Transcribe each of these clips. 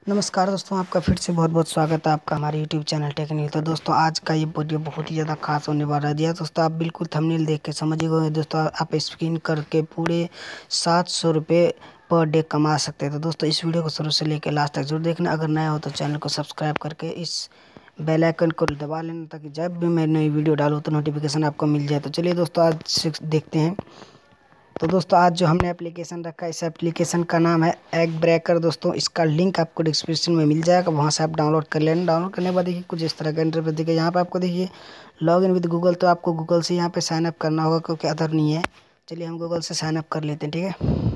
नमस्कार दोस्तों, आपका फिर से बहुत बहुत स्वागत है आपका हमारे YouTube चैनल टेक्निकल। तो दोस्तों आज का ये वीडियो बहुत ही ज़्यादा खास होने वाला है। दोस्तों आप बिल्कुल थंबनेल देख के समझ गए दोस्तों, आप स्पिन करके पूरे 700 रुपये पर डे कमा सकते हैं। तो दोस्तों इस वीडियो को शुरू से लेकर लास्ट तक जरूर देखना। अगर नया हो तो चैनल को सब्सक्राइब करके इस बेल आइकन को दबा लेना, ताकि जब भी मैं नई वीडियो डालूँ तो नोटिफिकेशन आपको मिल जाए। तो चलिए दोस्तों आज देखते हैं। तो दोस्तों आज जो हमने एप्लीकेशन रखा है, इस एप्लीकेशन का नाम है एग ब्रेकर। दोस्तों इसका लिंक आपको डिस्क्रिप्शन में मिल जाएगा, वहाँ से आप डाउनलोड कर लेना। डाउनलोड करने के बाद देखिए कुछ इस तरह का इंटरफेस दिखेगा। यहाँ पे आपको देखिए लॉग इन विद गूगल, तो आपको गूगल से यहाँ पे साइन अप करना होगा, क्योंकि अदर नहीं है। चलिए हम गूगल से साइन अप कर लेते हैं, ठीक है।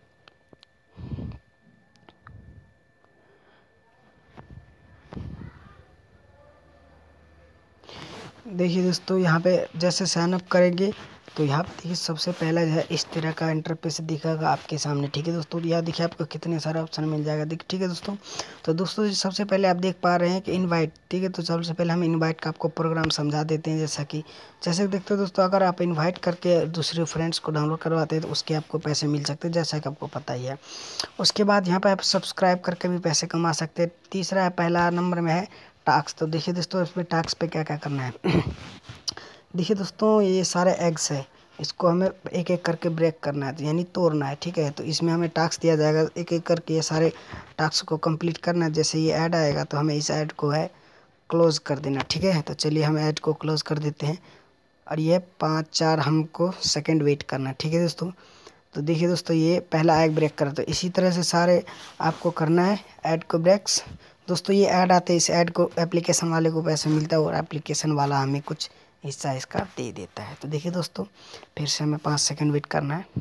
देखिए दोस्तों यहाँ पे जैसे साइन अप करेंगे तो यहाँ पे देखिए सबसे पहला जो है इस तरह का इंटरफेस दिखेगा आपके सामने, ठीक है दोस्तों। यहाँ देखिए आपको कितने सारे ऑप्शन मिल जाएगा, देखिए, ठीक है दोस्तों। तो दोस्तों सबसे पहले आप देख पा रहे हैं कि इनवाइट, ठीक है। तो सबसे पहले हम इनवाइट का आपको प्रोग्राम समझा देते हैं। जैसे देखते हो दोस्तों, अगर आप इन्वाइट करके दूसरे फ्रेंड्स को डाउनलोड करवाते हैं तो उसके आपको पैसे मिल सकते हैं, जैसा कि आपको पता ही है। उसके बाद यहाँ पर आप सब्सक्राइब करके भी पैसे कमा सकते हैं। तीसरा है, पहला नंबर में है टास्क। तो देखिए दोस्तों इसमें टास्क पे क्या क्या करना है। देखिए दोस्तों ये सारे एग्स है, इसको हमें एक एक करके ब्रेक करना है, यानी तोड़ना है, ठीक है। तो इसमें हमें टास्क दिया जाएगा, एक एक करके ये सारे टास्क को कंप्लीट करना है। जैसे ये ऐड आएगा तो हमें इस ऐड को है क्लोज कर देना, ठीक है। तो चलिए हम ऐड को क्लोज कर देते हैं, और ये 5-4 हमको सेकंड वेट करना है, ठीक है दोस्तों। तो देखिए दोस्तों ये पहला एग ब्रेक करा। तो इसी तरह से सारे आपको करना है ऐड को ब्रेक्स। दोस्तों ये ऐड आते हैं, इस ऐड को एप्लीकेशन वाले को पैसे मिलता है, और एप्लीकेशन वाला हमें कुछ हिस्सा इसका दे देता है। तो देखिए दोस्तों फिर से हमें 5 सेकंड वेट करना है।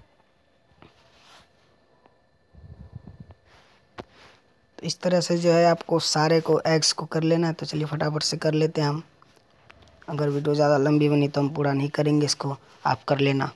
तो इस तरह से जो है आपको सारे को एग्स को कर लेना है। तो चलिए फटाफट से कर लेते हैं हम। अगर वीडियो ज़्यादा लंबी बनी तो हम पूरा नहीं करेंगे, इसको आप कर लेना।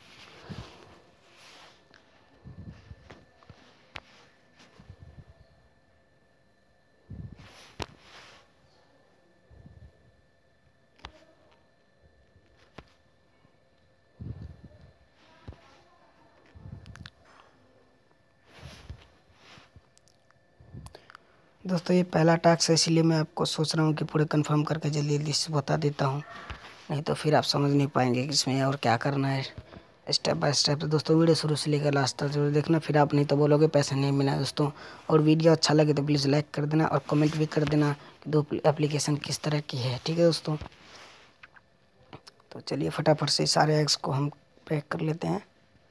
दोस्तों ये पहला टास्क है, इसीलिए मैं आपको सोच रहा हूँ कि पूरे कंफर्म करके जल्दी जल्दी से बता देता हूँ, नहीं तो फिर आप समझ नहीं पाएंगे कि इसमें और क्या करना है स्टेप बाय स्टेप। तो दोस्तों वीडियो शुरू से लेकर लास्ट तक जरूर देखना, फिर आप नहीं तो बोलोगे पैसे नहीं मिला दोस्तों। और वीडियो अच्छा लगे तो प्लीज़ लाइक कर देना, और कमेंट भी कर देना कि दो एप्लीकेशन किस तरह की है, ठीक है दोस्तों। तो चलिए फटाफट से सारे एग्स को हम ब्रेक कर लेते हैं।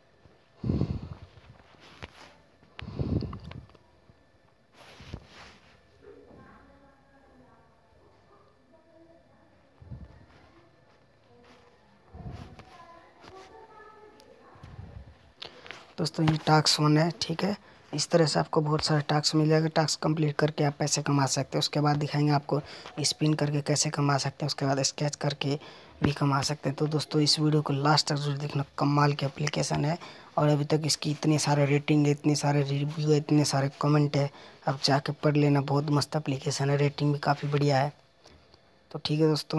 दोस्तों ये टास्क 1 है, ठीक है। इस तरह से आपको बहुत सारे टास्क मिल जाएगा। टास्क कंप्लीट करके आप पैसे कमा सकते हैं। उसके बाद दिखाएंगे आपको स्पिन करके कैसे कमा सकते हैं, उसके बाद स्केच करके भी कमा सकते हैं। तो दोस्तों इस वीडियो को लास्ट तक जरूर देखना, कमाल की एप्लीकेशन है। और अभी तक इसकी इतने सारे रेटिंग है, इतने सारे रिव्यू है, इतने सारे कमेंट है, आप जाके पढ़ लेना। बहुत मस्त एप्लीकेशन है, रेटिंग भी काफ़ी बढ़िया है। तो ठीक है दोस्तों।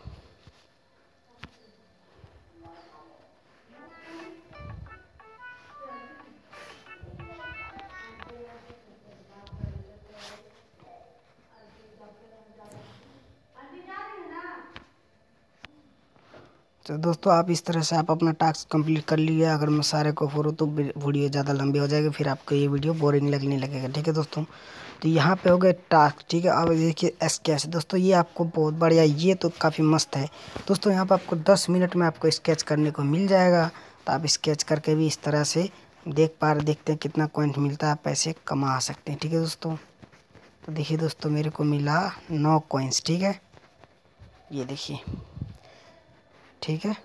तो दोस्तों आप इस तरह से आप अपना टास्क कंप्लीट कर लीजिए। अगर मैं सारे को करूँ तो वीडियो ज़्यादा लंबी हो जाएगी, फिर आपको ये वीडियो बोरिंग लगने लगेगा, ठीक है दोस्तों। तो यहाँ पे हो गए टास्क, ठीक है। अब देखिए स्केच, दोस्तों ये आपको बहुत बढ़िया, ये तो काफ़ी मस्त है दोस्तों। यहाँ पर आपको 10 मिनट में आपको स्केच करने को मिल जाएगा। तो आप स्केच करके भी इस तरह से देखते हैं कितना कॉइंट मिलता है, आप पैसे कमा सकते हैं, ठीक है दोस्तों। तो देखिए दोस्तों मेरे को मिला 9 कॉइन्स, ठीक है, ये देखिए, ठीक है।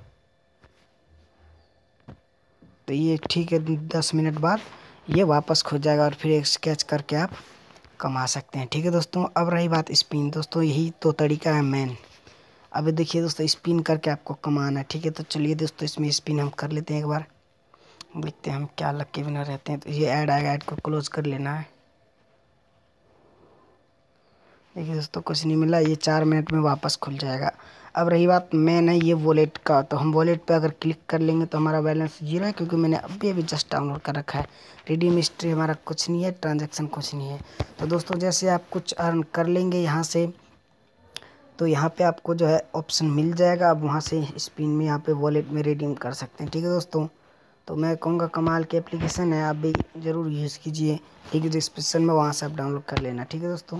तो ये ठीक है, 10 मिनट बाद ये वापस खो जाएगा, और फिर एक स्केच करके आप कमा सकते हैं, ठीक है दोस्तों। अब रही बात स्पिन, दोस्तों यही तो तरीका है मेन। अब देखिए दोस्तों स्पिन करके आपको कमाना है, ठीक है। तो चलिए दोस्तों इसमें स्पिन हम कर लेते हैं एक बार, देखते हैं हम क्या लक्की विनर रहते हैं। तो ये ऐड आएगा, ऐड को क्लोज कर लेना है। देखिए दोस्तों कुछ नहीं मिला, ये 4 मिनट में वापस खुल जाएगा। अब रही बात मेन है ये वॉलेट का, तो हम वॉलेट पे अगर क्लिक कर लेंगे तो हमारा बैलेंस 0 है, क्योंकि मैंने अभी जस्ट डाउनलोड कर रखा है। रिडीम हिस्ट्री हमारा कुछ नहीं है, ट्रांजैक्शन कुछ नहीं है। तो दोस्तों जैसे आप कुछ अर्न कर लेंगे यहाँ से, तो यहाँ पे आपको जो है ऑप्शन मिल जाएगा, आप वहाँ से स्पिन में यहाँ पे वॉलेट में रिडीम कर सकते हैं। ठीक है दोस्तों, तो मैं कहूँगा कमाल की एप्लीकेशन है, आप भी ज़रूर यूज़ कीजिए। ठीक है, डिस्क्रिप्शन में वहाँ से आप डाउनलोड कर लेना। ठीक है दोस्तों,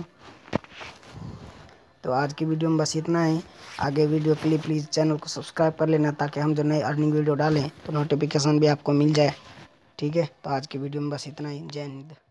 तो आज की वीडियो में बस इतना ही। आगे वीडियो के लिए प्लीज़ चैनल को सब्सक्राइब कर लेना, ताकि हम जो नए अर्निंग वीडियो डालें तो नोटिफिकेशन भी आपको मिल जाए। ठीक है, तो आज की वीडियो में बस इतना ही। जय हिंद।